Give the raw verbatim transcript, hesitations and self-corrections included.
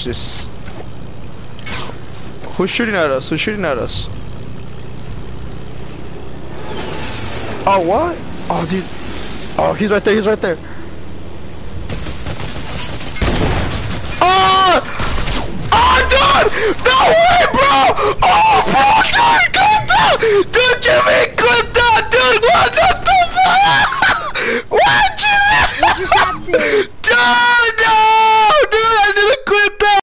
Just... Who's shooting at us? Who's shooting at us? Oh, what? Oh, dude. Oh, he's right there, he's right there.